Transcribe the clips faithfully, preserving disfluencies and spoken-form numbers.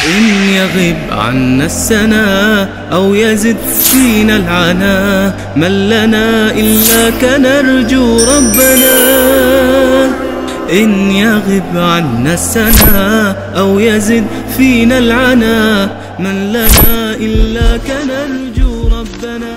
إن يغب عنا السنا أو يزد فينا العنا من لنا إلا كنرجو ربنا. إن يغب عنا السنا أو يزد فينا العنا من لنا إلا كنرجو ربنا.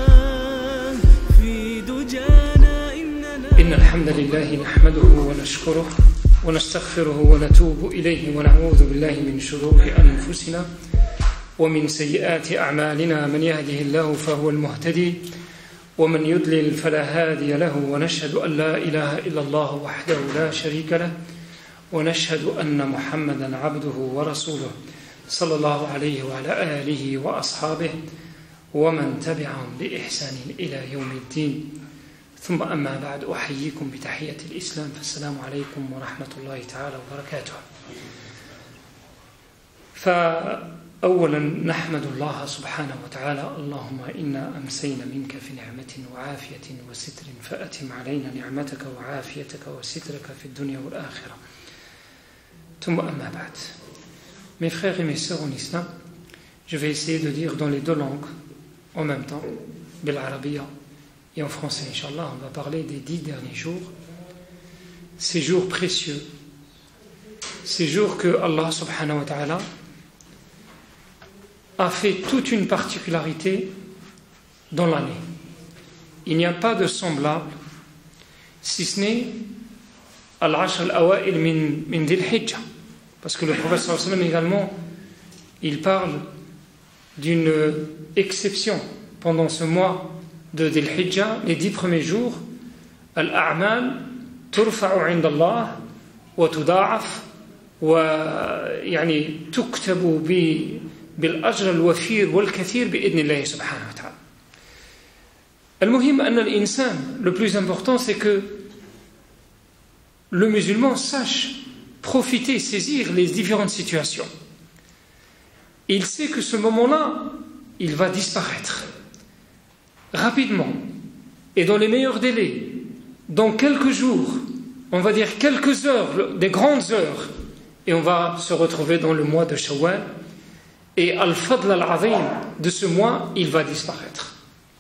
في دجانا إننا إن الحمد لله نحمده ونشكره ونستغفره ونتوب إليه ونعوذ بالله من شرور أنفسنا ومن سيئات أعمالنا. من يهده الله فهو المهتدي ومن يضلل فلا هادي له. ونشهد أن لا إله إلا الله وحده لا شريك له ونشهد أن محمدا عبده ورسوله صلى الله عليه وعلى آله وأصحابه ومن تبعهم بإحسان إلى يوم الدين. ثم أما بعد أحييكم بتحية الإسلام فالسلام عليكم ورحمة الله تعالى وبركاته. فأولا نحمد الله سبحانه وتعالى اللهم إنا أمسينا منك في نعمة وعافية وستر فأتم علينا نعمتك وعافيتك وسترك في الدنيا والآخرة. ثم أما بعد. Mes frères et mes sœurs en islam, je vais essayer de dire dans les deux langues en même temps, بالعربية et en français, Inch'Allah, on va parler des dix derniers jours, ces jours précieux, ces jours que Allah subhanahu wa ta'ala a fait toute une particularité dans l'année. Il n'y a pas de semblable, si ce n'est Al-Ashr al-Awa'il min Dhil Hijjah, parce que le prophète sallallahu alayhi wa sallam également, il parle d'une exception pendant ce mois de Dhil Hijjah, les dix premiers jours, Al-A'mal turfa'u 'inda Allah wa tuda'af wa yani tuktabu bi bil ajr al-wafir wal kathir bi idnillah subhanahu wa ta'ala. Al-muhim anna al-insan, le plus important c'est que le musulman sache profiter, saisir les différentes situations. Il sait que ce moment-là, il va disparaître rapidement et dans les meilleurs délais, dans quelques jours, on va dire quelques heures, des grandes heures, et on va se retrouver dans le mois de Shawwal, et Al-Fadl al-Azim de ce mois, il va disparaître.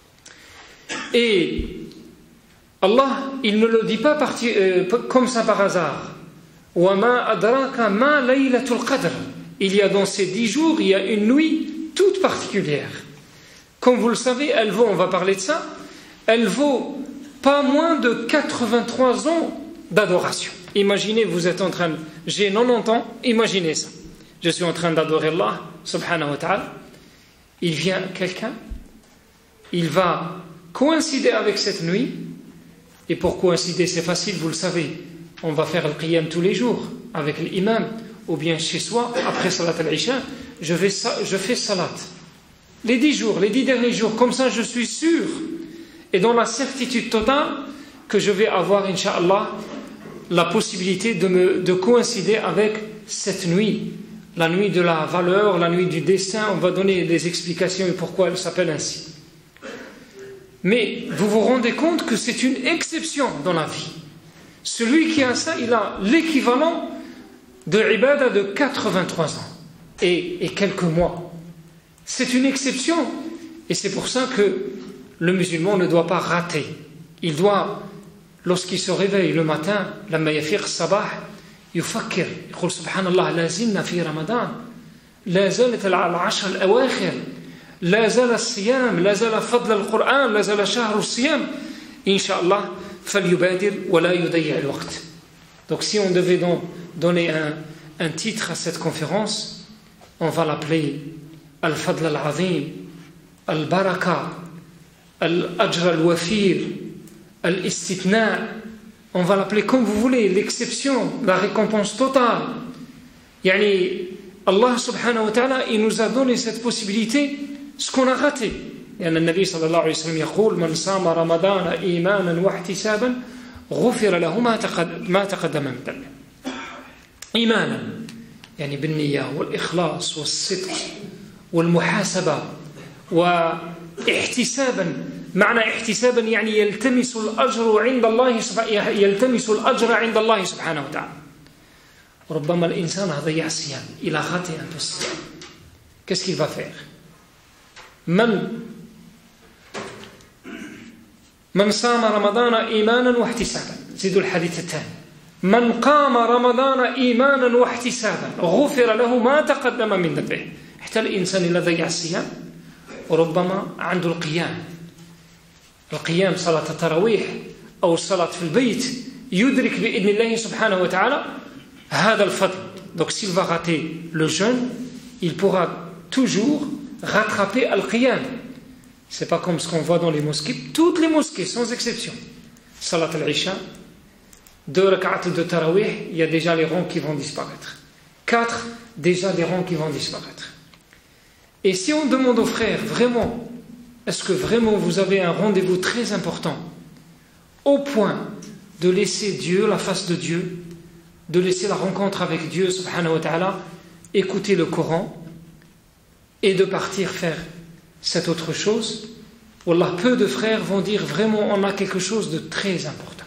Et Allah, il ne le dit pas parti, euh, comme ça par hasard. وَمَا أَدْرَاكَ مَا لَيْلَةُ الْقَدْرِ. Il y a dans ces dix jours, il y a une nuit toute particulière. Comme vous le savez, elle vaut, on va parler de ça, elle vaut pas moins de quatre-vingt-trois ans d'adoration. Imaginez, vous êtes en train, de, j'ai quatre-vingt-dix ans, imaginez ça. Je suis en train d'adorer Allah, subhanahu wa ta'ala. Il vient quelqu'un, il va coïncider avec cette nuit, et pour coïncider, c'est facile, vous le savez, on va faire le qiyam tous les jours, avec l'imam, ou bien chez soi, après salat al-isha, je, vais, je fais salat. Les dix jours, les dix derniers jours, comme ça je suis sûr et dans la certitude totale que je vais avoir, Inch'Allah, la possibilité de, me, de coïncider avec cette nuit, la nuit de la valeur, la nuit du destin. On va donner des explications et pourquoi elle s'appelle ainsi. Mais vous vous rendez compte que c'est une exception dans la vie. Celui qui a ça, il a l'équivalent de ibadah de quatre-vingt-trois ans et, et quelques mois. C'est une exception et c'est pour ça que le musulman ne doit pas rater. Il doit, lorsqu'il se réveille le matin, لما يفيق الصباح يفكر يقول سبحان الله لا زلنا في رمضان لا زالت العشر الأواخر لا زال الصيام لا زال فضل القرآن لا زال شهر الصيام إن شاء الله فليبادر ولا يضيع الوقت. Donc si on devait donc donner un, un titre à cette conférence, on va l'appeler Al-Fadl al-Azim, Al-Baraka, Al-Ajr al-Wafir, Al-Istithna. On va l'appeler comme vous voulez, l'exception, la récompense totale. Yani, Allah subhanahu wa ta'ala, il nous a donné cette possibilité, ce qu'on a raté. يعني النبي صلى الله عليه وسلم يقول من صام رمضان إيمانا واحتسابا غفر له ما تقدم من ذنبه. إيمانا يعني بالنية والإخلاص والصدق والمحاسبة واحتسابا. معنى احتسابا يعني يلتمس الأجر عند الله يلتمس الأجر عند الله سبحانه وتعالى. ربما الإنسان ضيع الصيام, il a raté un peu ce siyam. Qu'est-ce qu'il va faire? من من صام رمضان إيمانا واحتسابا, زيدوا الحديث الثاني, من قام رمضان إيمانا واحتسابا غفر له ما تقدم من ذنبه. حتى الإنسان اللي ضيع الصيام وربما عنده القيام, القيام صلاة التراويح أو الصلاة في البيت, يدرك بإذن الله سبحانه وتعالى هذا الفضل. Donc s'il va rater le jeûne, il pourra toujours rattraper al-qiyam. C'est pas comme ce qu'on voit dans les mosquées. Toutes les mosquées, sans exception, Salat al-Isha, deux rak'at de tarawih, il y a déjà les rangs qui vont disparaître. Quatre, déjà des rangs qui vont disparaître. Et si on demande aux frères, vraiment, est-ce que vraiment vous avez un rendez-vous très important, au point de laisser Dieu, la face de Dieu, de laisser la rencontre avec Dieu, subhanahu wa ta'ala, écouter le Coran, et de partir faire cette autre chose? Wallah, peu de frères vont dire vraiment on a quelque chose de très important.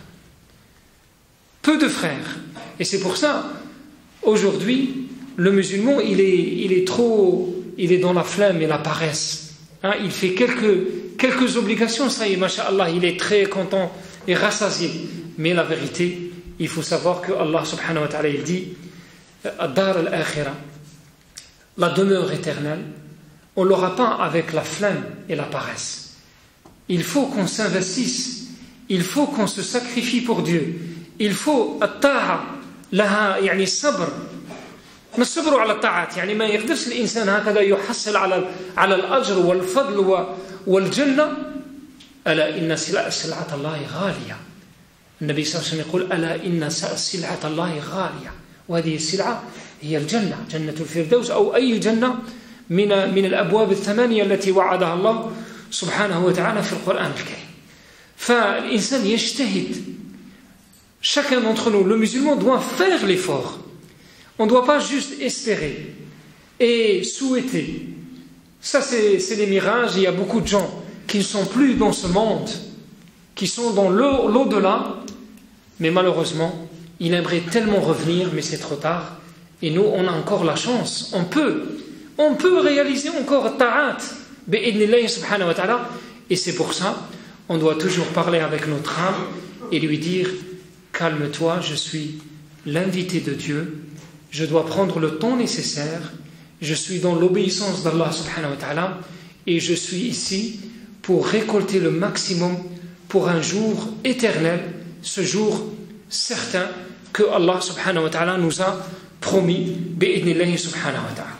Peu de frères. Et c'est pour ça, aujourd'hui, le musulman, il est, il est trop, il est dans la flemme et la paresse. Hein, il fait quelques, quelques obligations, ça y est, masha'Allah, il est très content et rassasié. Mais la vérité, il faut savoir que Allah subhanahu wa ta'ala, il dit Ad-dar al-akhira, la demeure éternelle, on ne l'aura pas avec la flemme et la paresse. Il faut qu'on s'investisse, il faut qu'on se sacrifie pour Dieu. Il faut الطاعة لها يعني الصبر. ما الصبر على الطاعات يعني ما يقدرش الإنسان هكذا يحصل على على الأجر والفضل والجنة. ألا إن سلعة الله غالية. النبي صلى الله عليه وسلم يقول ألا إن سلعة الله غالية, وهذه السلعة هي الجنة, جنة الفردوس أو أي جنة من من الأبواب الثمانية التي وعدها الله سبحانه وتعالى في القرآن الكريم. فالإنسان يجتهد. Chacun d'entre nous, le musulman, doit faire l'effort. On ne doit pas juste espérer et souhaiter. Ça, c'est, c'est les mirages. Il y a beaucoup de gens qui ne sont plus dans ce monde, qui sont dans l'au-delà, mais malheureusement, ils aimeraient tellement revenir, mais c'est trop tard. Et nous, on a encore la chance. On peut, on peut réaliser encore ta'at, bi'idnillahi subhanahu wa ta'ala. Et c'est pour ça, on doit toujours parler avec notre âme et lui dire: calme-toi, je suis l'invité de Dieu, je dois prendre le temps nécessaire, je suis dans l'obéissance d'Allah subhanahu wa ta'ala et je suis ici pour récolter le maximum pour un jour éternel, ce jour certain que Allah subhanahu wa ta'ala nous a promis bi'idnillahi subhanahu wa ta'ala.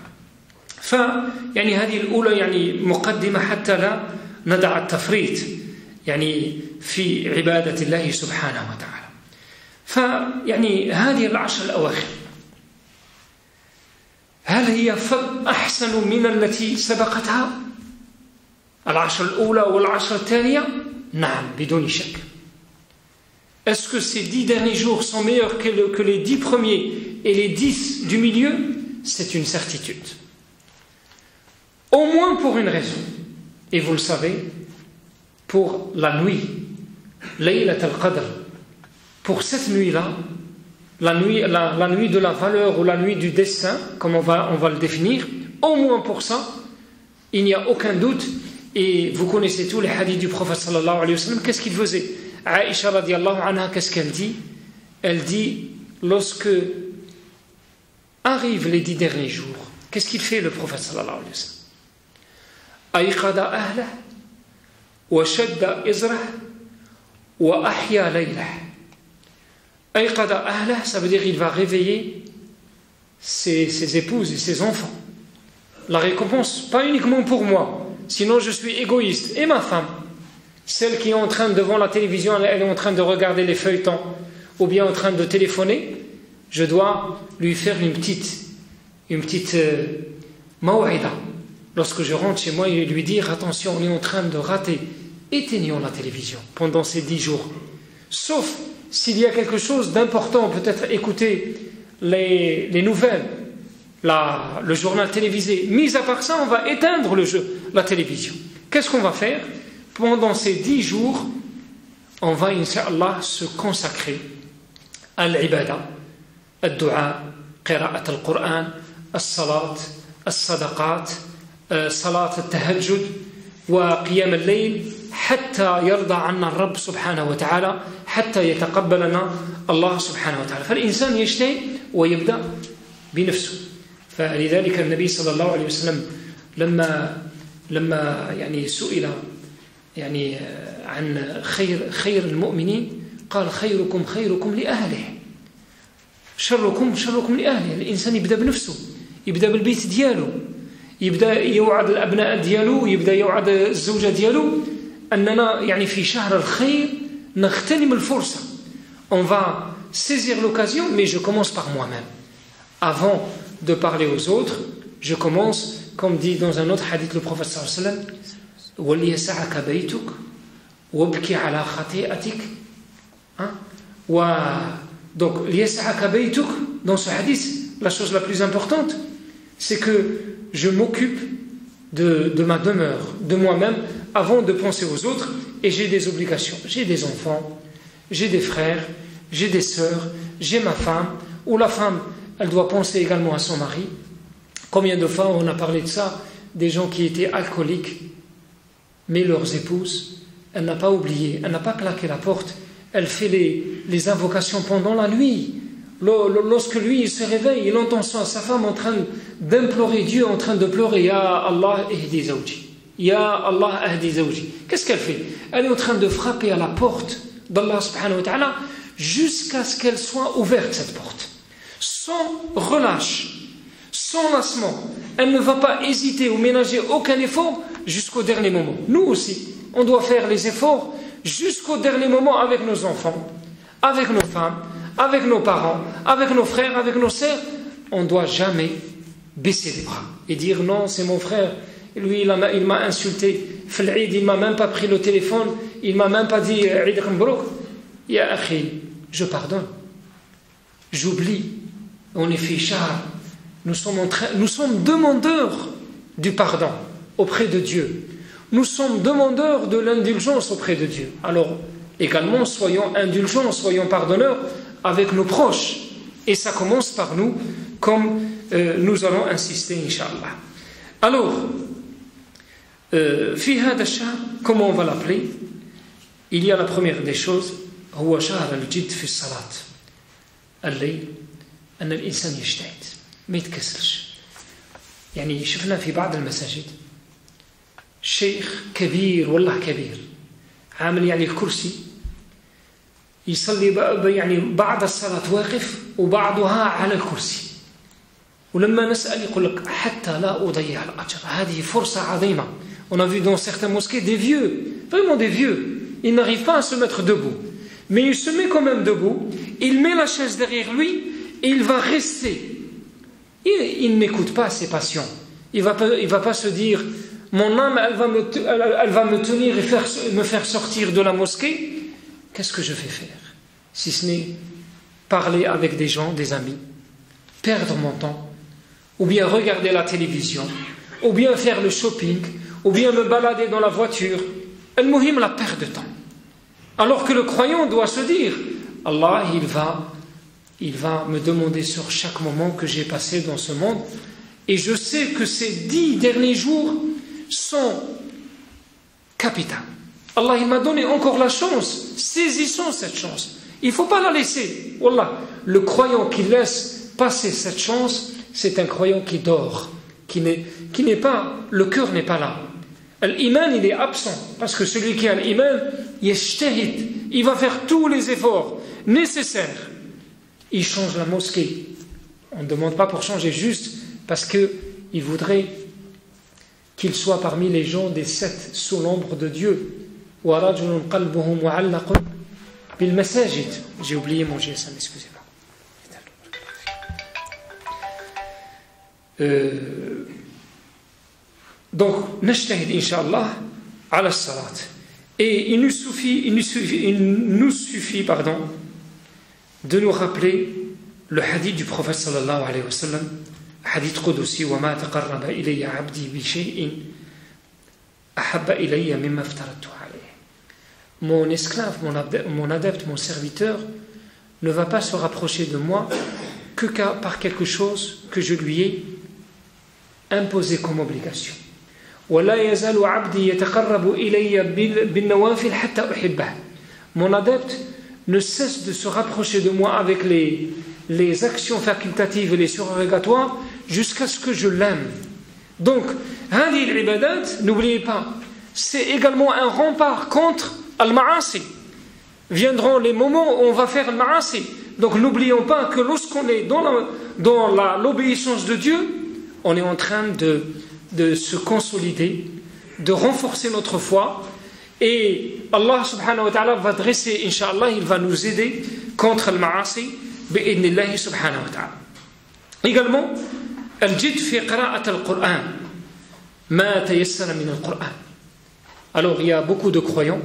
فيعني هذه الأولى يعني مقدمة حتى لا ندع التفريط يعني في عبادة الله سبحانه وتعالى. فيعني هذه العشر الأواخر هل هي أحسن من التي سبقتها؟ العشر الأولى والعشر الثانية؟ نعم بدون شك. Est-ce que ces dix derniers jours sont meilleurs que, le, que les dix premiers et les dix du milieu? C'est une certitude. Au moins pour une raison. Et vous le savez, pour la nuit, Laylat al-Qadr. Pour cette nuit-là, la nuit, la, la nuit de la valeur ou la nuit du destin, comme on va, on va le définir, au moins pour ça, il n'y a aucun doute. Et vous connaissez tous les hadiths du prophète sallallahu alayhi wa sallam. Qu'est-ce qu'il faisait? Aïcha radiallahu anha, qu'est-ce qu'elle dit? Elle dit, lorsque arrivent les dix derniers jours, qu'est-ce qu'il fait le prophète sallallahu alayhi wa sallam? Ayqada ahlah, wa shadda izrah, wa ahya laylah. Ayqada ahlah, ça veut dire il va réveiller ses, ses épouses et ses enfants. La récompense, pas uniquement pour moi, sinon je suis égoïste. Et ma femme, celle qui est en train, devant la télévision, elle est en train de regarder les feuilletons, ou bien en train de téléphoner, je dois lui faire une petite, une petite euh, maw'ida. Lorsque je rentre chez moi, et lui dire, attention, on est en train de rater, éteignons la télévision pendant ces dix jours. Sauf s'il y a quelque chose d'important, peut-être écouter les, les nouvelles, la, le journal télévisé. Mis à part ça, on va éteindre le jeu, la télévision. Qu'est-ce qu'on va faire? Pendant ces dix jours, on va, incha'Allah, se consacrer à l'ibada, à dua, قراءة القرآن الصلاة الصدقات صلاة التهجد وقيام الليل حتى يرضى عنا الرب سبحانه وتعالى حتى يتقبلنا الله سبحانه وتعالى. فالإنسان يجتهد ويبدأ بنفسه. فلذلك النبي صلى الله عليه وسلم لما لما يعني سئل يعني عن خير خير المؤمنين قال خيركم خيركم لأهله شركم شركم لأهله. الإنسان يبدأ بنفسه، يبدأ بالبيت دياله، يبدأ يوعد الأبناء ديالو، يبدأ يوعد الزوجة ديالو أننا يعني في شهر الخير نغتنم الفرصة. On va saisir l'occasion, mais je commence par moi-même. Avant de parler aux autres, je commence, comme dit dans un autre hadith le prophète sallallahu alayhi wa sallam, وَلْيَسَعَكَ بَيْتُكَ وَابْكِ عَلَى خَطِيئَتِكَ. Donc, لِيَسَعَكَ بَيْتُكَ, dans ce hadith, la chose la plus importante, c'est que je m'occupe de, de ma demeure, de moi-même, avant de penser aux autres, et j'ai des obligations. J'ai des enfants, j'ai des frères, j'ai des sœurs, j'ai ma femme, ou la femme, elle doit penser également à son mari. Combien de fois on a parlé de ça, des gens qui étaient alcooliques, mais leurs épouses, elle n'a pas oublié, elle n'a pas claqué la porte, elle fait les, les invocations pendant la nuit. Lorsque lui il se réveille, il entend sa femme en train d'implorer Dieu, en train de pleurer, Ya Allah ihdi zawji, Ya Allah ahdi zawji. Qu'est-ce qu'elle fait? Elle est en train de frapper à la porte d'Allah subhanahu wa ta'ala jusqu'à ce qu'elle soit ouverte, cette porte, sans relâche, sans lassement. Elle ne va pas hésiter ou ménager aucun effort jusqu'au dernier moment. Nous aussi, on doit faire les efforts jusqu'au dernier moment avec nos enfants, avec nos femmes, avec nos parents, avec nos frères, avec nos sœurs. On ne doit jamais baisser les bras et dire non, c'est mon frère, lui il m'a, il m'a insulté, il ne m'a même pas pris le téléphone, il ne m'a même pas dit Eid Mabrouk. Ya akhi, je pardonne, j'oublie, on est fichard, nous sommes, en train, nous sommes demandeurs du pardon auprès de Dieu, nous sommes demandeurs de l'indulgence auprès de Dieu. Alors également soyons indulgents, soyons pardonneurs avec nos proches, et ça commence par nous, comme euh, nous allons insister Inch'Allah. Alors fi hada ash-shahr, comment on va l'appeler? Il y a la première des choses, هو شهر الجد في الصلاة الليل، أن الإنسان يجتهد ما يتكسلش. يعني شفنا في بعض المساجد شيخ كبير والله كبير عامل يعني الكرسي يصلي يعني بعض الصلاة واقف وبعضها على الكرسي، ولما نسأل يقول لك حتى لا أضيع الأجر. هذه فرصة عظيمة. On a vu dans certaines mosquées des vieux, vraiment des vieux, ils n'arrivent pas à se mettre debout, mais il se met quand même debout, il met la chaise derrière lui et il va rester. Il, il n'écoute pas ses passions. Il ne va, va pas se dire mon âme elle va me, elle, elle va me tenir et faire, me faire sortir de la mosquée. Qu'est-ce que je vais faire? Si ce n'est parler avec des gens, des amis, perdre mon temps, ou bien regarder la télévision, ou bien faire le shopping, ou bien me balader dans la voiture. Al-Muhim, la perte de temps. Alors que le croyant doit se dire Allah, il va, il va me demander sur chaque moment que j'ai passé dans ce monde, et je sais que ces dix derniers jours sont capitaux. Allah, il m'a donné encore la chance. Saisissons cette chance. Il ne faut pas la laisser. Wallah, le croyant qui laisse passer cette chance, c'est un croyant qui dort, qui n'est, qui n'est pas, le cœur n'est pas là. L'iman, il est absent, parce que celui qui a l'iman, yashtahid, il va faire tous les efforts nécessaires. Il change la mosquée. On ne demande pas pour changer, juste parce qu'il voudrait qu'il soit parmi les gens des sept sous l'ombre de Dieu. J'ai oublié mon G S M, excusez-moi. Euh, donc, nashtahid inshallah ala salat. Et il nous suffit, il nous suffit, il nous suffit pardon, de nous rappeler le hadith du prophète sallallahu alayhi wa sallam, hadith qudsi, wa ma taqarraba ilayya abdi bi shay'in ahabba ilayya mimma aftaratu alayhi. Mon esclave, mon adepte, mon serviteur ne va pas se rapprocher de moi que par quelque chose que je lui ai imposé comme obligation. Mon adepte ne cesse de se rapprocher de moi avec les, les actions facultatives et les surrogatoires jusqu'à ce que je l'aime. Donc, hadi al-ibadat, n'oubliez pas, c'est également un rempart contre al-ma'asi. Viendront les moments où on va faire al-ma'asi. Donc n'oublions pas que lorsqu'on est dans, la, dans la, l'obéissance de Dieu, on est en train de, de se consolider, de renforcer notre foi, et Allah subhanahu wa ta'ala va dresser, incha'Allah, il va nous aider contre al-ma'asi bi'idnillahi subhanahu wa ta'ala. Également, al-jid fi qira'at al-Qur'an, ma tayassara min al-Qur'an. Alors il y a beaucoup de croyants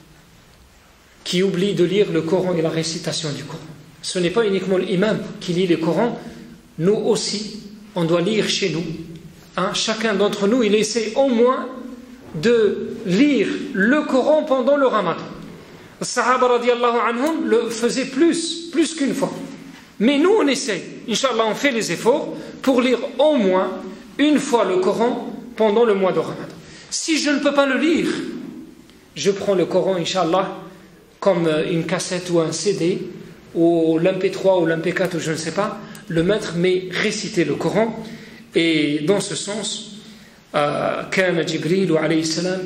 qui oublient de lire le Coran et la récitation du Coran. Ce n'est pas uniquement l'imam qui lit le Coran, nous aussi, on doit lire chez nous. Hein, chacun d'entre nous, il essaie au moins de lire le Coran pendant le Ramadan. Les Sahaba radiallahu anhum le faisaient plus, plus qu'une fois. Mais nous, on essaie, Inch'Allah, on fait les efforts pour lire au moins une fois le Coran pendant le mois de Ramadan. Si je ne peux pas le lire, je prends le Coran, Inch'Allah, comme une cassette ou un C D, ou l'M P trois ou l'M P quatre, ou je ne sais pas, le mettre, mais réciter le Coran. Et dans ce sens, كان جبريل عليه السلام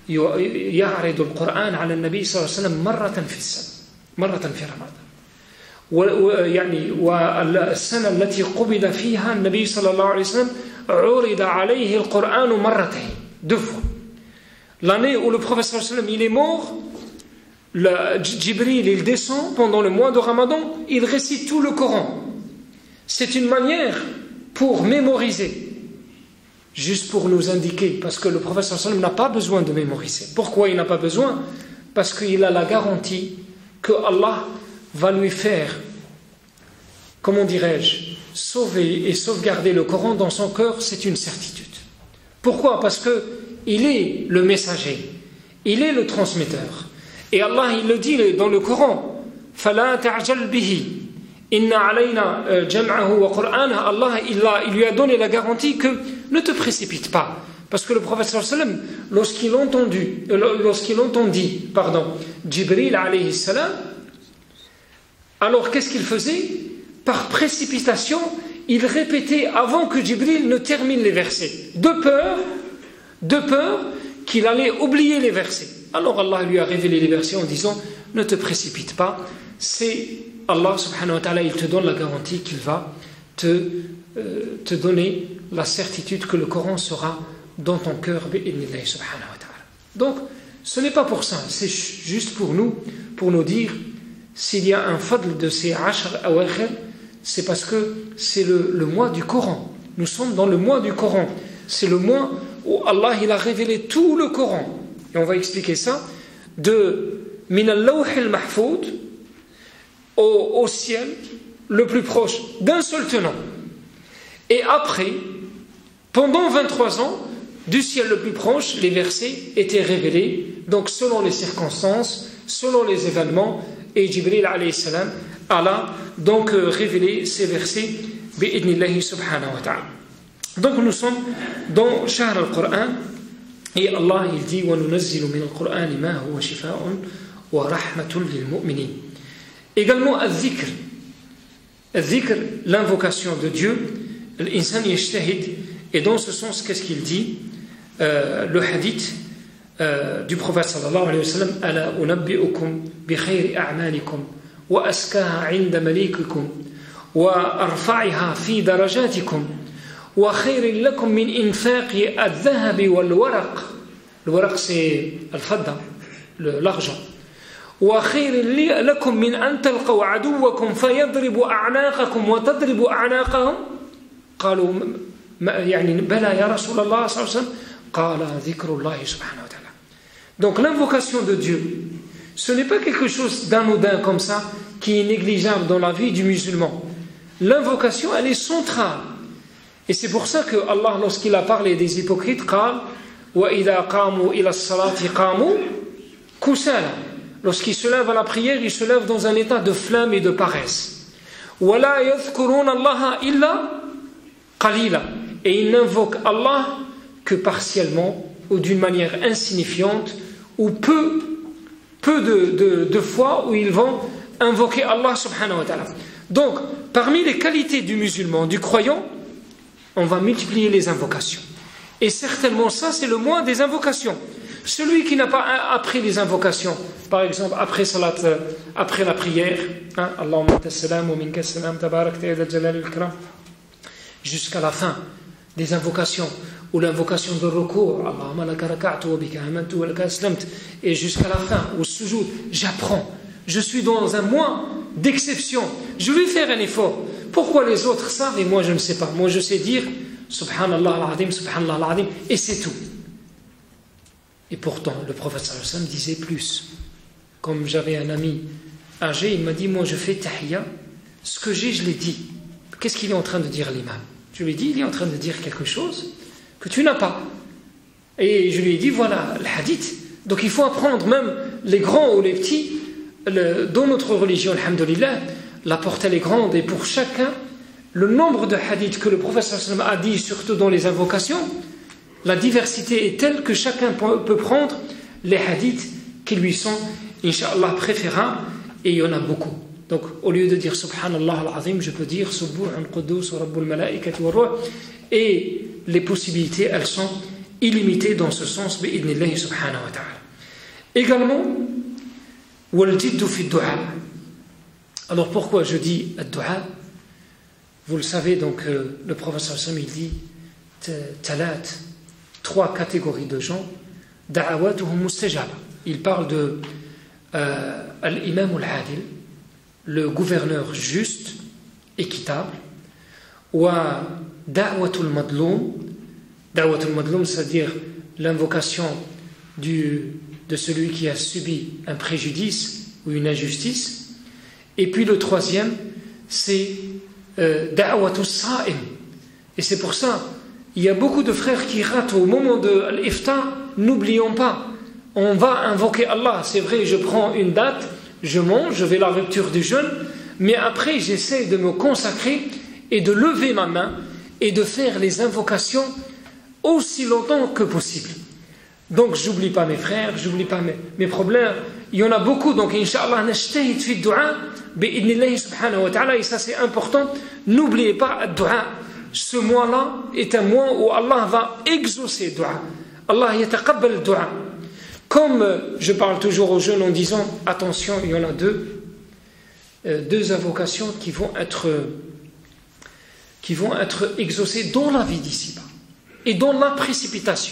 يعرض القرآن على النبي صلى الله عليه وسلم مرة في السنة مرة في رمضان ويعني والسنة التي قبض فيها النبي صلى الله عليه وسلم عرض عليه القرآن مرتين deux fois. L'année où le prophète صلى الله عليه وسلم il est mort, le Jibril il descend pendant le mois de Ramadan, il récite tout le Coran. C'est une manière pour mémoriser, juste pour nous indiquer, parce que le prophète sallallahu alayhi wa sallam n'a pas besoin de mémoriser. Pourquoi il n'a pas besoin? Parce qu'il a la garantie que Allah va lui faire, comment dirais-je, sauver et sauvegarder le Coran dans son cœur, c'est une certitude. Pourquoi? Parce qu'il est le messager, il est le transmetteur. Et Allah, il le dit dans le Coran, فَلَا تَعْجَلْ بِهِ Inna alayna jam'ahu wa qur'ana. Allah il, a, il lui a donné la garantie que ne te précipite pas, parce que le prophète sallallahu alayhi wa sallam, lorsqu'il entendu, lorsqu'il entendit, pardon, Jibril alayhi salam, alors qu'est-ce qu'il faisait? Par précipitation, il répétait avant que Jibril ne termine les versets, de peur, de peur qu'il allait oublier les versets. Alors Allah lui a révélé les versets en disant, ne te précipite pas, c'est Allah subhanahu wa ta'ala, il te donne la garantie qu'il va te, euh, te donner la certitude que le Coran sera dans ton cœur bi'idnillahi subhanahu wa ta'ala. Donc, ce n'est pas pour ça, c'est juste pour nous, pour nous dire, s'il y a un fadl de ces ashr awakhir, c'est parce que c'est le, le mois du Coran. Nous sommes dans le mois du Coran. C'est le mois où Allah il a révélé tout le Coran. Et on va expliquer ça de min al-lawh al-mahfoud Au, au ciel le plus proche d'un seul tenant. Et après, pendant vingt-trois ans, du ciel le plus proche, les versets étaient révélés, donc selon les circonstances, selon les événements, et Jibril alayhi salam alla donc euh, révéler ces versets bi'idnillahi subhanahu wa ta'ala. Donc nous sommes dans Shahr al-Qur'an, et Allah il dit wa nunazzilu min al-Qur'ani ma huwa shifaa'un wa rahmatun lil mu'minin. Également, al-dhikr. Al-dhikr, l'invocation de Dieu, l'insan yajtahid. Et dans ce sens, qu'est-ce qu'il dit? euh, Le hadith euh, du prophète sallallahu alayhi wa sallam, ala unabbi'ukum bi khayri a'malikum wa askaha 'inda malikikum wa arfa'iha fi darajatikum wa khayrin lakum min infaqi al-dhahabi wal-waraq. Le waraq, c'est al-fadda, l'argent. وخير لكم من أن تلقوا عدوكم فيضرب أعناقكم وتضرب أعناقهم قالوا يعني بلى يا رسول الله صلى الله عليه وسلم قال ذكر الله سبحانه وتعالى. Donc l'invocation de Dieu, ce n'est pas quelque chose d'anodin comme ça qui est négligeable dans la vie du musulman. L'invocation, elle est centrale. Et c'est pour ça que Allah, lorsqu'il a parlé des hypocrites, قال وإذا قاموا إلى الصلاة قاموا كسالى. Lorsqu'ils se lèvent à la prière, ils se lèvent dans un état de flamme et de paresse. وَلَا يَذْكُرُونَ اللَّهَ إِلَّا قَلِيلًا. Et ils n'invoquent Allah que partiellement ou d'une manière insignifiante ou peu, peu de, de, de fois où ils vont invoquer Allah subhanahu wa ta'ala. Donc, parmi les qualités du musulman, du croyant, on va multiplier les invocations. Et certainement ça, c'est le moins des invocations. Celui qui n'a pas appris les invocations, par exemple après salat, après la prière, hein, Allahumma anta salam wa minka salam tabarak ta'ala jalal al-ikram, jusqu'à la fin des invocations, ou l'invocation de recours, Allahumma laka raka'tu wa bika amantu wa laka aslamtu, et jusqu'à la fin, au sujoud, j'apprends. Je suis dans un mois d'exception. Je vais faire un effort. Pourquoi les autres savent et moi je ne sais pas? Moi je sais dire Subhanallah al-Azim, Subhanallah al-Azim, et c'est tout. Et pourtant, le prophète sallallahu alayhi wa sallam disait plus. Comme j'avais un ami âgé, il m'a dit, moi je fais tahiyya, ce que j'ai, je l'ai dit. Qu'est-ce qu'il est en train de dire l'imam? Je lui ai dit, il est en train de dire quelque chose que tu n'as pas. Et je lui ai dit, voilà, le hadith. Donc il faut apprendre, même les grands ou les petits, le, dans notre religion, alhamdulillah, la portée est grande, et pour chacun, le nombre de hadiths que le prophète sallallahu alayhi wa sallam a dit, surtout dans les invocations, la diversité est telle que chacun peut prendre les hadiths qui lui sont, incha'Allah, préférables, et il y en a beaucoup. Donc, au lieu de dire Subhanallah al-Azim, je peux dire Subuhun Quddus Rabbul Malaikati wa Ruh, et les possibilités, elles sont illimitées dans ce sens, bi'idnillahi subhanahu wa ta'ala. Également, wal jiddu fi du'a. Alors pourquoi je dis ad-du'a? Vous le savez, donc euh, le prophète sallallahu alayhi wa sallam, il dit talat, trois catégories de gens, da'awatuhum mustajaba. Il parle de euh, al-imam al-adil, le gouverneur juste, équitable, wa da'watul madloum, da'watul madloum, c'est-à-dire l'invocation du, de celui qui a subi un préjudice ou une injustice. Et puis le troisième, c'est euh, da'watul sa'im. Et c'est pour ça, il y a beaucoup de frères qui ratent au moment de l'iftar. N'oublions pas, on va invoquer Allah. C'est vrai, je prends une date, je mange, je vais à la rupture du jeûne, mais après j'essaie de me consacrer et de lever ma main et de faire les invocations aussi longtemps que possible. Donc j'oublie pas mes frères, j'oublie pas mes, mes problèmes. Il y en a beaucoup, donc incha'Allah nashtahid fi du'a bi'idnillahi subhanahu wa ta'ala, et ça c'est important. N'oubliez pas ad-du'a. Ce mois-là est un mois où Allah va exaucer du'a. Allah yataqabbal ad-du'a. Comme je parle toujours aux jeunes en disant, attention, il y en a deux, euh, deux invocations qui vont être, qui vont être exaucées dans la vie d'ici-bas et dans la précipitation.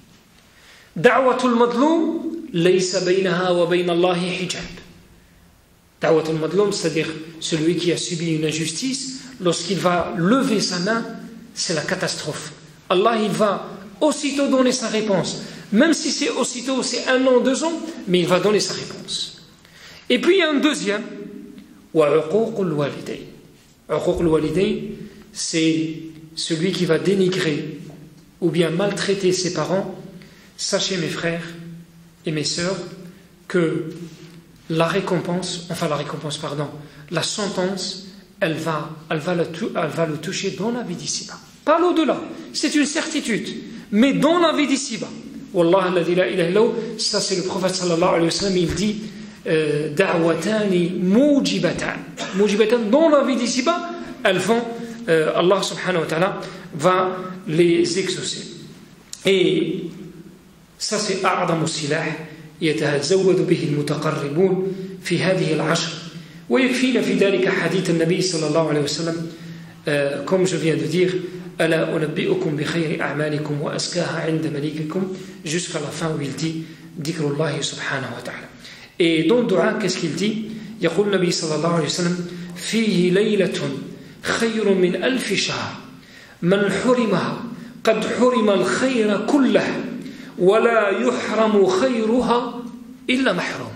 Da'watul madloum, laysa baynaha wa bayna Allahi hijab. Da'watul madloum, c'est-à-dire celui qui a subi une injustice, lorsqu'il va lever sa main, c'est la catastrophe. Allah, il va aussitôt donner sa réponse. Même si c'est aussitôt, c'est un an, deux ans, mais il va donner sa réponse. Et puis il y a un deuxième, wa uququl walidayn. Uququl walidayn, c'est celui qui va dénigrer ou bien maltraiter ses parents. Sachez mes frères et mes sœurs que la récompense, enfin la récompense, pardon, la sentence, elle va, elle va, le, elle va le toucher dans la vie d'ici-bas. Pas l'au-delà, c'est une certitude, mais dans la vie d'ici-bas. Wallah alladhi la ilaha illallah, ça c'est le prophète sallallahu alayhi wa sallam, il dit da'watani mujibatan. Mujibatan, dans la vie d'ici-bas, elles vont, euh, Allah subhanahu wa ta'ala va les exaucer. Et ça c'est a'adamu silah يتزود به المتقربون في هذه العشر ويكفينا في ذلك حديث النبي صلى الله عليه وسلم euh, comme je viens de dire ألا أنبئكم بخير أعمالكم وأزكاها عند مليككم jusqu'à la fin où il dit ذكر الله سبحانه وتعالى. Et dans le dua, qu'est-ce qu'il dit? يقول النبي صلى الله عليه وسلم فيه ليلة خير من ألف شهر من حرمها قد حرم الخير كله ولا يحرم خيرها إلا محروم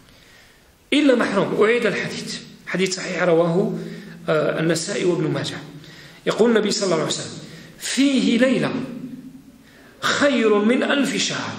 إلا محروم. أعيد الحديث، حديث صحيح رواه النسائي وابن ماجه. يقول النبي صلى الله عليه وسلم فيه ليلة خير من ألف شهر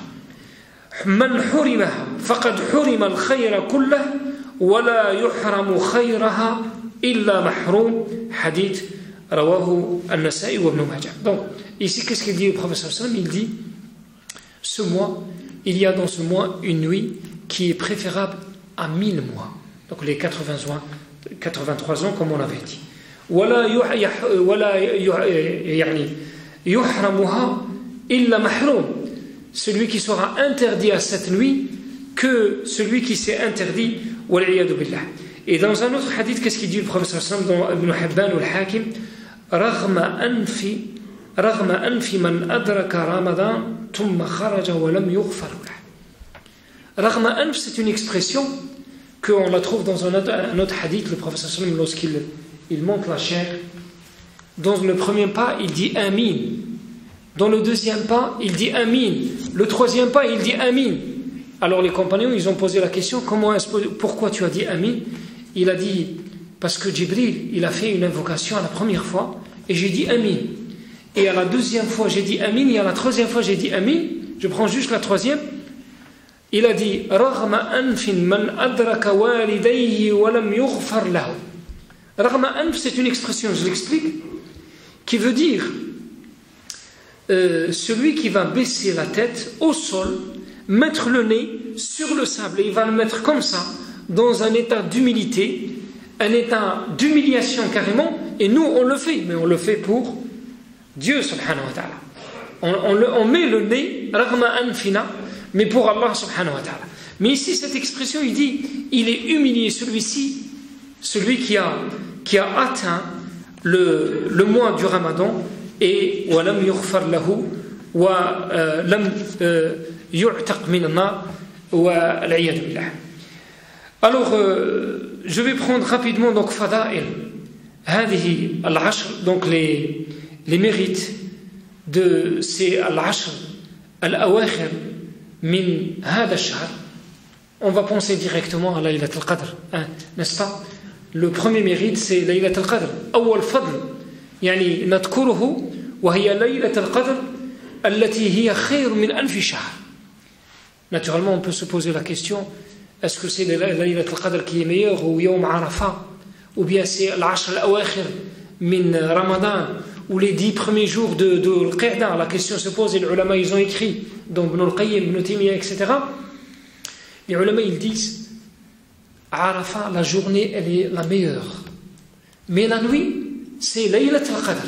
من حرمها فقد حرم الخير كله ولا يحرم خيرها إلا محروم حديث رواه النسائي وابن ماجه. Donc ici qu'est-ce qu'il dit au prophète sallallahu alayhi wa sallam? Il dit ce mois, il y a dans ce mois une nuit qui est préférable à mille mois. Donc les quatre-vingts ans, quatre-vingt-trois ans comme on avait dit. ولا يح ولا يعني يحرمها إلا محروم. Celui qui sera interdit à cette nuit que celui qui s'est interdit. والعياذ بالله. Et dans un autre hadith, qu'est-ce qu'il dit le prophète sallallahu alayhi wa sallam dans Ibn Hibban ou al-Hakim? رغم أنف رغم أنف من أدرك رمضان ثم خرج ولم يغفر له. رغم أنف, c'est une expression qu'on la trouve dans un autre, un autre hadith, le prophète sallallahu alayhi wa sallam, lorsqu'il il monte la chair. Dans le premier pas, il dit Amin. Dans le deuxième pas, il dit Amin. Le troisième pas, il dit Amin. Alors les compagnons, ils ont posé la question, comment est-ce, pourquoi tu as dit Amin? Il a dit, parce que Jibril, il a fait une invocation à la première fois, et j'ai dit Amin. Et à la deuxième fois, j'ai dit Amin, et à la troisième fois, j'ai dit Amin. Je prends juste la troisième. Il a dit, رغم أنف من أدرك والديه ولم يغفر له. رغم أنف, c'est une expression, je l'explique, qui veut dire euh, celui qui va baisser la tête au sol, mettre le nez sur le sable, et il va le mettre comme ça, dans un état d'humilité, un état d'humiliation carrément, et nous on le fait, mais on le fait pour Dieu subhanahu wa ta'ala. On, on, le, on met le nez, رغم أنفنا, mais pour Allah subhanahu wa ta'ala. Mais ici cette expression, il dit, il est humilié celui-ci, celui qui a, qui a atteint le, le mois du Ramadan, et وَلَمْ يُغْفَرْ لَهُ وَلَمْ يُعْتَقْ مِنَ النَّارِ وَالْعِيَاذُ بِاللَّهِ. Alors, euh, je vais prendre rapidement donc فضائل هذه العشر, donc les, les mérites de ces العشر الأواخر من هذا الشهر. On va penser directement à Laylat al-Qadr, hein, n'est-ce pas? Le premier mérite, c'est Laylat al-Qadr. أول فضل يعني نذكره وهي ليلة القدر التي هي خير من ألف شهر. Naturellement, on peut se poser la question, est-ce que c'est Laylat al-Qadr qui est meilleur ou Yawm Arafah, ou bien c'est l'Ashr al-Awakhir min Ramadan, ou les dix premiers jours de, de Al-Qa'da? La question se pose, et les ulama ils ont écrit, donc Ibn al-Qayyim, Ibn Taymiyyah, et cetera. Les ulama ils disent, Arafah, la journée elle est la meilleure, mais la nuit c'est Laylat al-Qadr.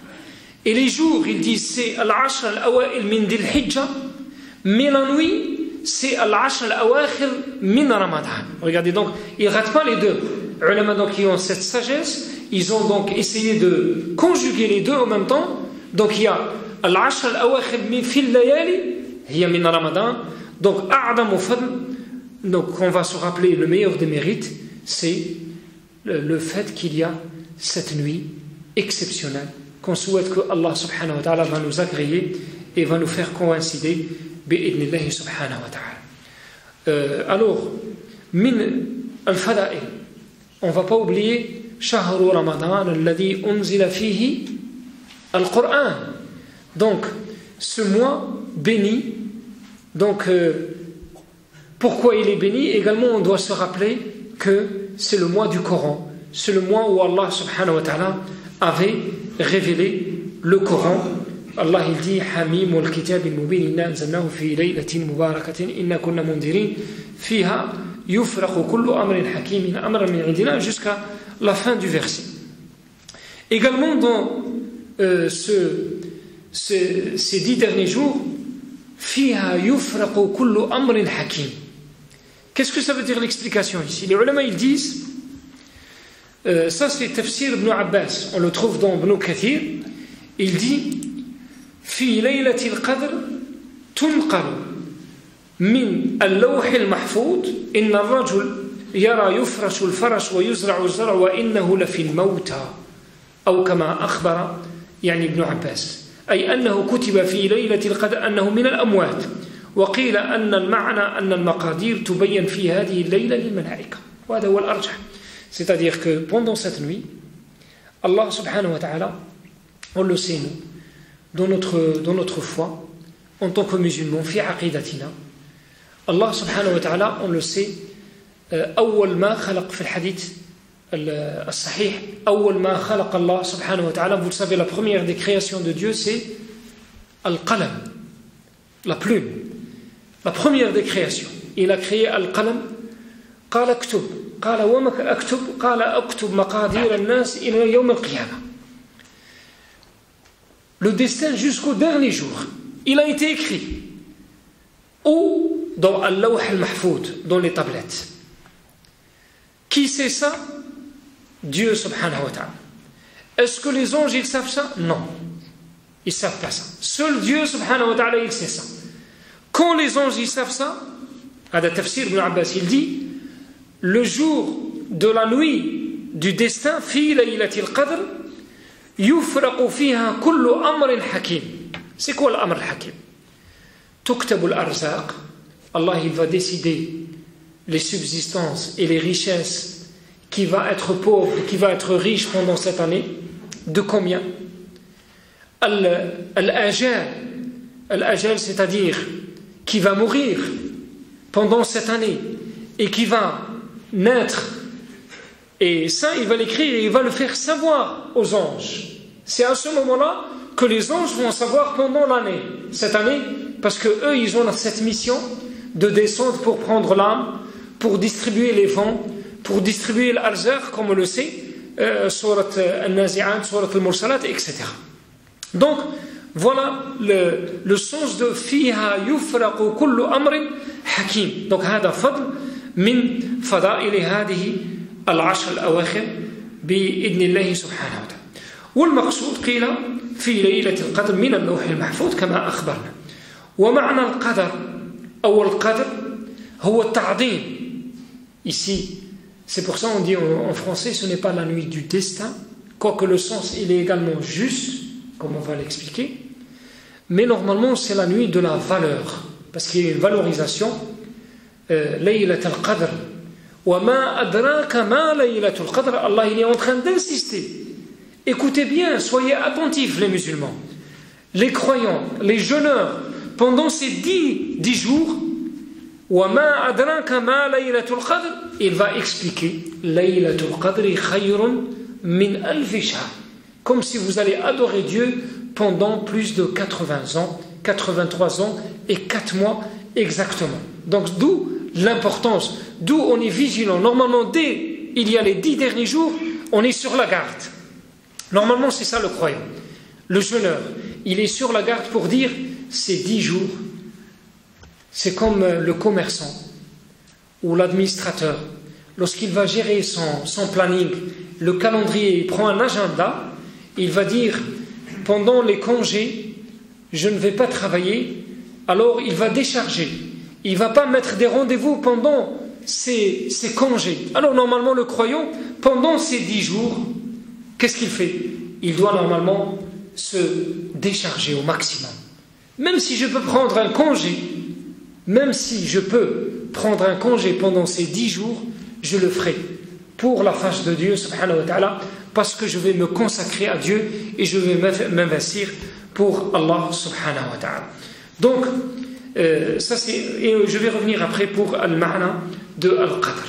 Et les jours, ils disent, c'est Al-Ashr al-Awail min Dhil Hijja, mais la nuit, c'est Al-Ashr al-Awakhir min Ramadan. Regardez donc, ils ne ratent pas les deux. Les ulama donc qui ont cette sagesse, ils ont donc essayé de conjuguer les deux en même temps. Donc il y a Al-Ashr al-Awakhir min fil layali, hiya min Ramadan. Donc A'damu Fadl, donc on va se rappeler le meilleur des mérites, c'est le, le fait qu'il y a cette nuit exceptionnelle, qu'on souhaite que Allah subhanahu wa ta'ala va nous agréer et va nous faire coïncider bi'idnillahi subhanahu wa ta'ala. Euh, alors, min al-fada'il, on ne va pas oublier shahru ramadan alladhi unzila fihi al-Qur'an. Donc, ce mois béni, donc euh, pourquoi il est béni? Également, on doit se rappeler que c'est le mois du Coran. C'est le mois où Allah subhanahu wa ta'ala avait révélé le Coran. Allah il dit Hamim wal kitab al mubin inna anzalnahu fi laylatin mubarakatin inna kunna mundirin fiha yufraqu kullu amrin hakim amran min indina, jusqu'à la fin du verset. Également dans euh, ce, ce, ces dix derniers jours, fiha yufraqu kullu amrin hakim. Qu'est-ce que ça veut dire l'explication ici? Les ulama ils disent, Euh, ça c'est Tafsir Ibn Abbas, on le trouve dans Ibn Kathir. Il dit في ليلة القدر تنقل من اللوح المحفوظ إن الرجل يرى يفرش الفرش ويزرع الزرع وإنه لفي الموتى أو كما أخبر يعني ابن عباس، أي أنه كتب في ليلة القدر أنه من الأموات، وقيل أن المعنى أن المقادير تبين في هذه الليلة للملائكة، وهذا هو الأرجح. C'est-à-dire que pendant cette nuit, Allah subhanahu wa ta'ala, on le sait nous, dans notre, dans notre foi, en tant que musulmans, fi aqidatina, Allah subhanahu wa ta'ala, on le sait, أول ما خلق في الحديث al-Sahih, أول ما خلق Allah subhanahu wa ta'ala, vous le savez, la première des créations de Dieu, c'est al-qalam, la plume. La première des créations. Il a créé al-qalam. قال اكتب قال وما اكتب قال اكتب مقادير الناس إلى يوم القيامة. Le destin jusqu'au dernier jour, il a été écrit. Ou dans al-lawh al-mahfoud, dans les tablettes. Qui sait ça? Dieu subhanahu wa ta'ala. Est-ce que les anges ils savent ça? Non, ils ne savent pas ça. Seul Dieu subhanahu wa ta'ala il sait ça. Quand les anges ils savent ça, Hada Tafsir ibn Abbas il dit, le jour de la nuit du destin, fi laylatil qadr, yufraqu fiha kullu amrin hakim. C'est quoi l'amr al-hakim? Tuktabu al-arzaq, Allah il va décider les subsistances et les richesses, qui va être pauvre, qui va être riche pendant cette année, de combien? Al-ajal, al-ajal c'est-à-dire qui va mourir pendant cette année et qui va naître, et ça il va l'écrire et il va le faire savoir aux anges. C'est à ce moment-là que les anges vont savoir pendant l'année, cette année, parce que eux ils ont cette mission de descendre pour prendre l'âme, pour distribuer les vents, pour distribuer l'arzaq, comme on le sait, euh, surat al-Nazi'at, surat al-Mursalat, et cetera. Donc, voilà le, le sens de fiha yufraqu kullu amrin hakim. Donc, hada fadl min fada'ili hadihi al-ashr al-awakhir bi'idnillahi subhanahu wa ta'ala. والمقصود قيل في ليلة القدر من اللوح المحفوظ كما أخبرنا. ومعنى القدر أو القدر هو التعظيم. Ici, c'est pour ça on dit en français, ce n'est pas la nuit du destin, quoique le sens il est également juste, comme on va l'expliquer, mais normalement c'est la nuit de la valeur, parce qu'il y a une valorisation. Laylat al-Qadr, wa ma adraka ma Laylat al-Qadr, Allah il est en train d'insister. Écoutez bien, soyez attentifs les musulmans, les croyants, les jeûneurs, pendant ces dix, dix jours. وَمَا أَدْرَاكَ مَا لَيْلَةُ الْقَدْرِ, il va expliquer لَيْلَةُ الْقَدْرِ خَيْرٌ مِنْ أَلْفِ شَهْرٍ, comme si vous allez adorer Dieu pendant plus de quatre-vingts ans, quatre-vingt-trois ans et quatre mois exactement. Donc d'où l'importance, d'où on est vigilant. Normalement, dès il y a les dix derniers jours, on est sur la garde. Normalement, c'est ça le croyant. Le jeûneur, il est sur la garde pour dire ces dix jours. C'est comme le commerçant ou l'administrateur. Lorsqu'il va gérer son, son planning, le calendrier, il prend un agenda, il va dire, pendant les congés, je ne vais pas travailler, alors il va décharger. Il ne va pas mettre des rendez-vous pendant ces, ces congés. Alors normalement, le croyant, pendant ces dix jours, qu'est-ce qu'il fait? Il doit normalement se décharger au maximum. Même si je peux prendre un congé, Même si je peux prendre un congé pendant ces dix jours, je le ferai pour la face de Dieu subhanahu wa ta'ala, parce que je vais me consacrer à Dieu et je vais m'investir pour Allah subhanahu wa ta'ala. Donc, euh, ça c'est, et je vais revenir après pour al-ma'na de al-qadr.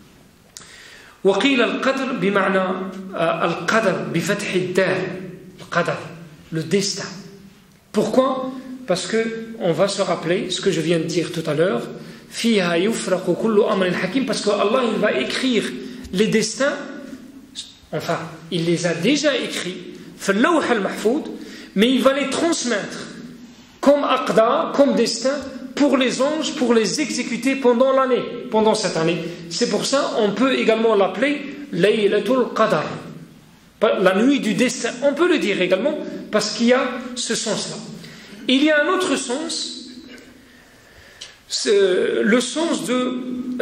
وقيل القدر بمعنى القدر بفتح الدال, القدر, le destin. Pourquoi? Parce que on va se rappeler ce que je viens de dire tout à l'heure, fiha yufraqu kullu amrin hakim, parce que Allah il va écrire les destins, enfin il les a déjà écrits fi al-lawh al-mahfoud, mais il va les transmettre comme aqda, comme destin pour les anges, pour les exécuter pendant l'année, pendant cette année. C'est pour ça on peut également l'appeler Laylatul Qadr, la nuit du destin. On peut le dire également parce qu'il y a ce sens-là. Il y a un autre sens, c'est le sens de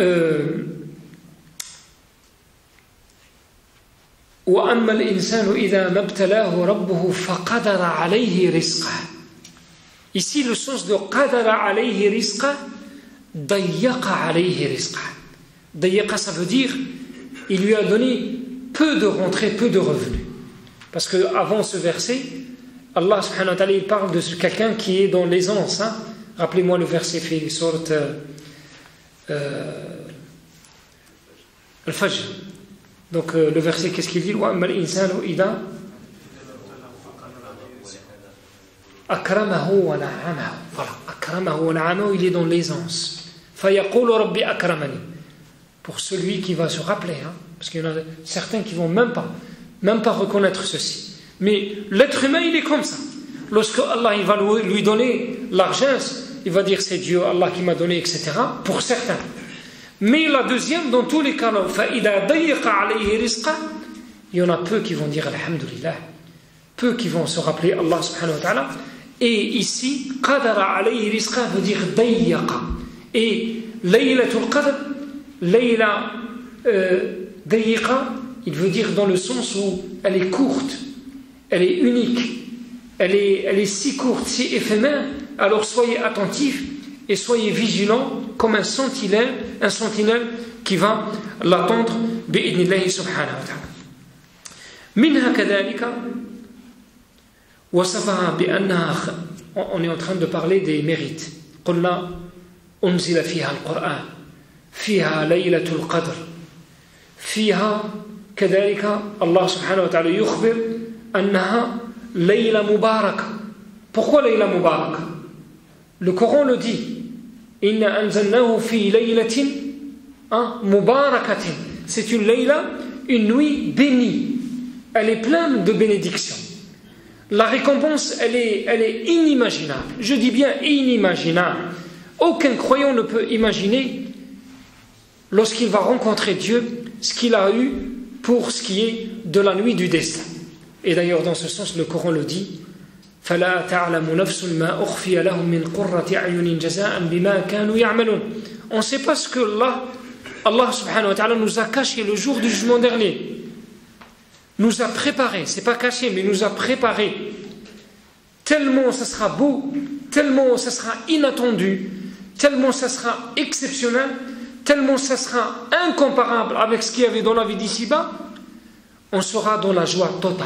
وَأَمَّا الْإِنسَانُ إِذَا مَبْتَلَاهُ رَبُّهُ فَقَدَرَ عَلَيْهِ رِزْقَهُ. Ici, le sens de qadara alayhi rizqa, dayyaqa alayhi rizqa. Dayyaqa, ça veut dire, il lui a donné peu de rentrées, peu de revenus. Parce qu'avant ce verset, Allah subhanahu wa ta'ala, il parle de quelqu'un qui est dans l'aisance. Hein? Rappelez-moi le verset fait surat euh, Al-Fajr. Donc euh, le verset, qu'est-ce qu'il dit? وَأَمَّا الْإِنسَانُ إِذَا أَكْرَمَهُ وَنَعَمَهُ. Voilà, أَكْرَمَهُ وَنَعَمَهُ, il est dans l'aisance. فَيَقُولُ رَبِّ أَكْرَمَنِي. Pour celui qui va se rappeler, hein, parce qu'il y en a certains qui vont même pas, même pas reconnaître ceci. Mais l'être humain, il est comme ça. Lorsque Allah il va lui donner largesse, il va dire c'est Dieu, Allah qui m'a donné, et cetera. Pour certains. Mais la deuxième, dans tous les cas, فَإِذَا ضَيَّقَ عَلَيْهِ رِزْقًا, il y en a peu qui vont dire Alhamdulillah, peu qui vont se rappeler Allah subhanahu wa ta'ala. Et ici, قَدَرَ عَلَيْهِ رِزْقًا veut dire ضَيَّقَ. Et Laylatul Qadr, Layla euh, ضَيَّقَ, il veut dire dans le sens où elle est courte, elle est unique, elle est, elle est si courte, si éphémère. Alors soyez attentifs et soyez vigilants comme un sentinelle, un sentinelle qui va l'attendre bi'idnillahi subhanahu wa ta'ala. Minha kadhalika wasafaha bi'annaha, on est en train de parler des mérites. قلنا أنزل فيها القرآن فيها ليلة القدر فيها كذلك الله سبحانه وتعالى يخبر أنها ليلة مباركة. Pourquoi ليلة مباركة? Le Coran le dit. Inna anzalnahu fi laylatin mubarakatin. C'est une layla, une nuit bénie. Elle est pleine de bénédictions. La récompense, elle est, elle est inimaginable. Je dis bien inimaginable. Aucun croyant ne peut imaginer, lorsqu'il va rencontrer Dieu, ce qu'il a eu pour ce qui est de la nuit du destin. Et d'ailleurs, dans ce sens, le Coran le dit. فلا تعلم نفس ما أخفي لهم من قرة أعين جزاء بما كانوا يعملون. On ne sait pas ce que Allah, Allah subhanahu wa ta'ala nous a caché le jour du jugement dernier. Nous a préparé, c'est pas caché, mais nous a préparé. Tellement ça sera beau, tellement ça sera inattendu, tellement ça sera exceptionnel, tellement ça sera incomparable avec ce qu'il y avait dans la vie d'ici-bas. On sera dans la joie totale.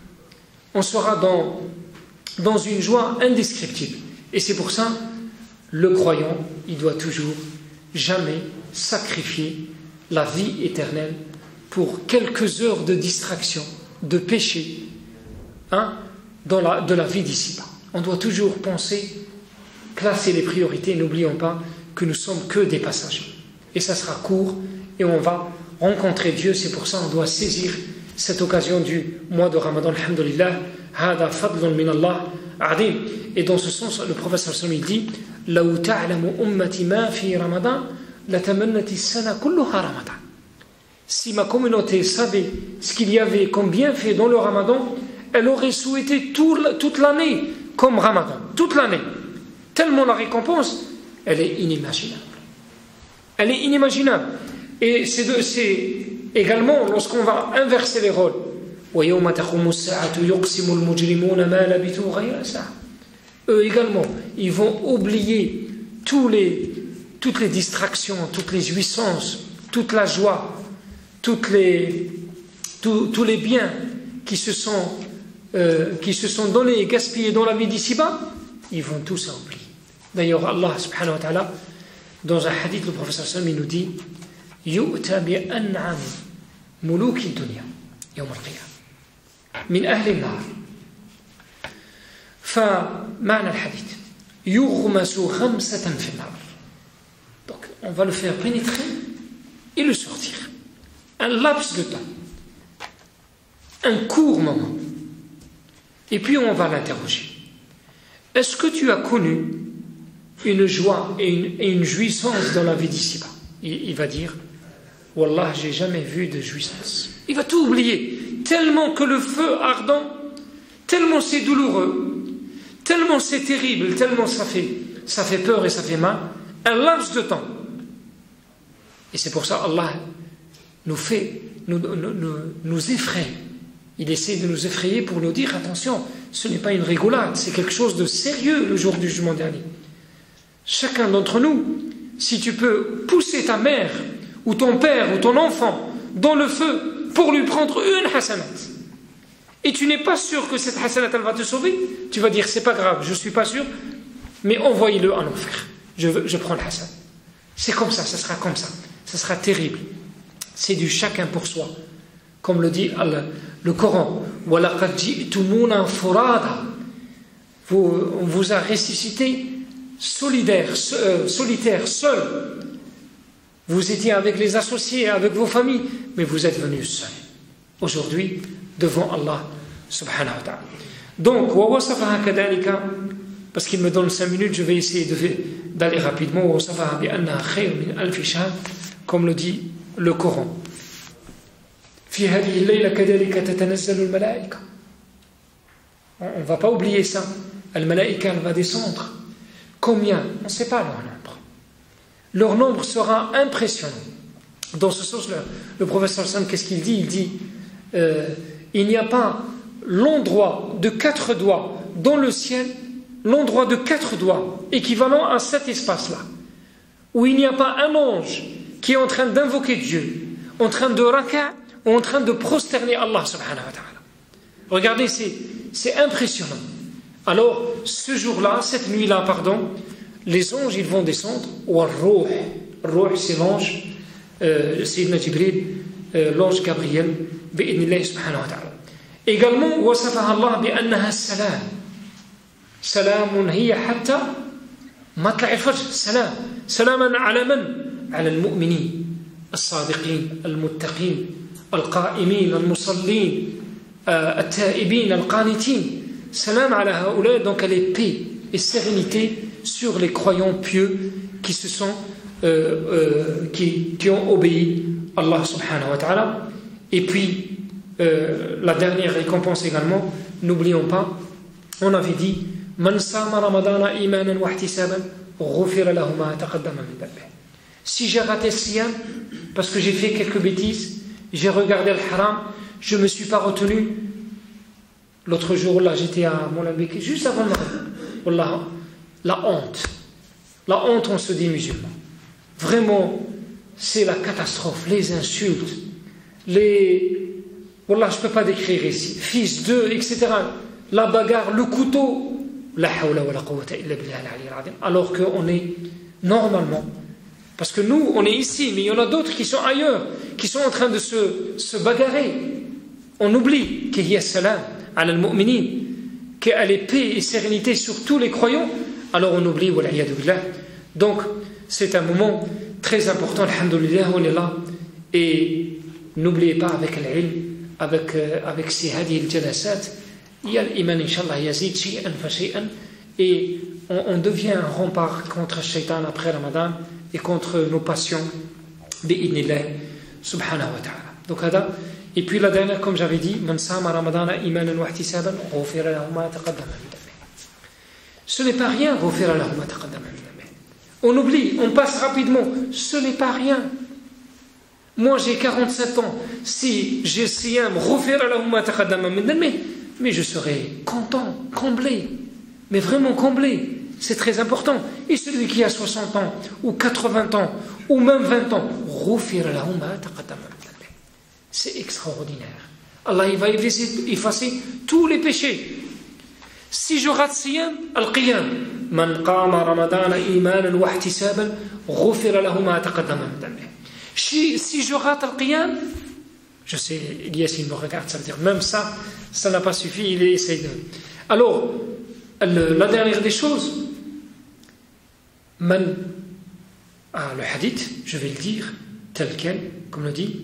On sera dans dans une joie indescriptible. Et c'est pour ça, le croyant, il doit toujours, jamais sacrifier la vie éternelle pour quelques heures de distraction, de péché, hein, dans la, de la vie d'ici-bas. On doit toujours penser, classer les priorités. N'oublions pas que nous sommes que des passagers. Et ça sera court, et on va rencontrer Dieu. C'est pour ça qu'on doit saisir cette occasion du mois de Ramadan. Alhamdulillah. هذا فضل من الله عظيم. Et dans ce sens, le prophète sallallahu alayhi wa sallam, il dit لو تعلم أمتي ما في رمضان لتمنت السنة كلها رمضان. Si ma communauté savait ce qu'il y avait comme bienfait dans le Ramadan, elle aurait souhaité tout, toute l'année comme Ramadan, toute l'année. Tellement la récompense, elle est inimaginable. Elle est inimaginable. Et c'est, de, c'est également lorsqu'on va inverser les rôles. وَيَوْمَ تَقُومُ السَّاعَةُ يُقْسِمُ الْمُجْرِمُونَ مَا لَبِثُوا غَيْرَ سَاعَةٍ. Eux également, ils vont oublier tous les, toutes les distractions, toutes les jouissances, toute la joie, toutes les, tous, tous les biens qui se sont, euh, qui se sont donnés et gaspillés dans la vie d'ici-bas, ils vont tous oublier. D'ailleurs, Allah subhanahu wa ta'ala, dans un hadith, le professeur Sallam, il nous dit يُؤْتَى بِأَنْعَمِ مُلُوكِ الدُّنْيا يوم القيامة من أهل النار. فمعنى الحديث يغمس خمسة في النار. Donc on va le faire pénétrer et le sortir. Un laps de temps, un court moment. Et puis on va l'interroger. Est-ce que tu as connu une joie et une, et une jouissance dans la vie d'ici-bas? Il, il va dire Wallah, j'ai jamais vu de jouissance. Il va tout oublier. Tellement que le feu ardent, tellement c'est douloureux, tellement c'est terrible, tellement ça fait, ça fait peur et ça fait mal, un laps de temps. Et c'est pour ça Allah nous fait, nous, nous, nous, nous effraie. Il essaie de nous effrayer pour nous dire attention, ce n'est pas une rigolade, c'est quelque chose de sérieux le jour du jugement dernier. Chacun d'entre nous, si tu peux pousser ta mère ou ton père ou ton enfant dans le feu pour lui prendre une hasanat, et tu n'es pas sûr que cette hasanat elle va te sauver, tu vas dire c'est pas grave, je suis pas sûr, mais envoyez-le en enfer, je, veux, je prends le hasanat. C'est comme ça, ça sera comme ça, ça sera terrible. C'est du chacun pour soi. comme le dit le Coran. وَلَقَدْ جِئْتُمُونَا فُرَادًا. Vous, on vous a ressuscité solidaire, euh, solitaire, seul. Vous étiez avec les associés, avec vos familles, mais vous êtes venus seuls. Aujourd'hui, devant Allah subhanahu wa ta'ala. Donc, وَوَصَفَهَا كَذَلِكَ, parce qu'il me donne cinq minutes, je vais essayer de, d'aller rapidement. وَوَصَفَهَا بِأَنَّهَا خَيْرٌ مِنْ أَلْفِ شَهْرٍ, comme le dit le Coran. في هذه الليلة كذلك تتنزل الملائكة. On ne va pas oublier ça. Al-Malaïka, elle va descendre. Combien? On ne sait pas leur nombre. Leur nombre sera impressionnant. Dans ce sens, le, le professeur Sam, qu'est-ce qu'il dit? Il dit euh, il n'y a pas l'endroit de quatre doigts dans le ciel, l'endroit de quatre doigts équivalent à cet espace-là, où il n'y a pas un ange qui est en train d'invoquer Dieu, en train de raka', ou en train de prosterner Allah subhanahu wa ta'ala. Regardez, c'est, c'est impressionnant. Alors, ce jour-là, cette nuit-là, pardon, les anges, ils vont descendre. Wa-ruh, ruh, c'est l'ange, euh, Sayyidina Jibril, euh, l'ange Gabriel, bi'idnillahi subhanahu wa ta'ala. Également, wasafaha Allah bi'annaha salam. Salamun hiya hatta matla'i al-fajr. Salam. Salaman ala man? Ala al-mu'minin, al-sadiqin, al-muttaqin, al-qa'imin, al-musallin, al-ta'ibin, al-qanitin. Salam ala haoula, donc elle est paix et sérénité sur les croyants pieux qui se sont euh, euh, qui, qui ont obéi à Allah subhanahu wa ta'ala. Et puis euh, la dernière récompense également, n'oublions pas, on avait dit man sama ramadana imanan wa ihtisaban ghufira lahu ma taqaddama min dhanbihi. Si j'ai raté le siyam parce que j'ai fait quelques bêtises, j'ai regardé le haram, je ne me suis pas retenu. L'autre jour, là, j'étais à Molenbeek, juste avant le Maghreb. La honte. La honte, on se dit musulman. Vraiment, c'est la catastrophe. Les insultes, les... Wallah, je ne peux pas décrire ici. Fils d'eux, et cetera. La bagarre, le couteau. La hawla wa la quwwata illa billah al-ali al-azim. Alors qu'on est normalement... Parce que nous, on est ici, mais il y en a d'autres qui sont ailleurs, qui sont en train de se, se bagarrer. On oublie qu'il y a salam ala al-mu'minin, qu'elle est paix et sérénité sur tous les croyants, alors on oublie, wal'iyadu billah. Donc, c'est un moment très important, alhamdoulilah, on est là, et n'oubliez pas avec l'ilm, avec, euh, avec ces hadi al-jalasat, il y a l'iman, inshallah, yazid, shay'an fa shay'an, et on, on devient un rempart contre le shaitan après Ramadan, et contre nos passions, bi'idnillah, subhanahu wa ta'ala. Donc, hada. Et puis la dernière, comme j'avais dit, man sama ramadana imanan wa ihtisaban ghufira lahu ma taqaddama min dhanbihi. Ce n'est pas rien, ghufira lahu ma taqaddama min dhanbihi. On oublie, on passe rapidement, ce n'est pas rien. Moi j'ai quarante-sept ans, si j'ai siyam ghufira lahu ma taqaddama min dhanbihi, mais je serai content, comblé, mais vraiment comblé. C'est très important. Et celui qui a soixante ans, ou quatre-vingts ans, ou même vingt ans, ghufira lahu ma taqaddama min dhanbihi. C'est extraordinaire. Allah il va effacer tous les péchés. Si je rate siyam, al-qiyam, man qama ramadana imanan wa ihtisaban ghufira lahu ma taqaddama min dhanbihi. Si je rate al-qiyam, je sais, Elias il me regarde, ça veut dire même ça, ça n'a pas suffi, il essaie de... Alors, le, la dernière des choses, man, ah, le hadith, je vais le dire, tel quel, comme le dit,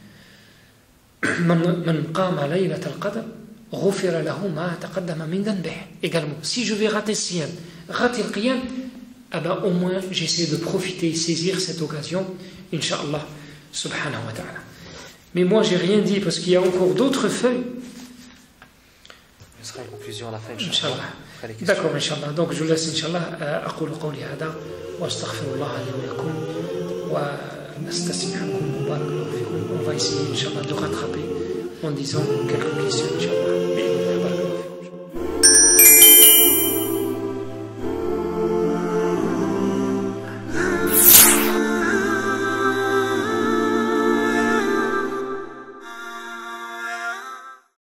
man qama laylat al-qadr ghufira lahu ma taqaddama min dhanbihi. Également, si je vais rater siyam, rater le qiyam, eh ben, au moins j'essaie de profiter, saisir cette occasion, incha'Allah, subhanahu wa ta'ala. Mais moi j'ai rien dit parce qu'il y a encore d'autres feuilles. Ce sera une conclusion à la fin, incha'Allah. D'accord, incha'Allah. Donc je laisse, incha'Allah, aqulu qawli hada wa astaghfirullah li wa lakum wa astasmi'ukum wa barakallahu fikum. On va essayer, incha'Allah, de rattraper en disant quelques questions, incha'Allah.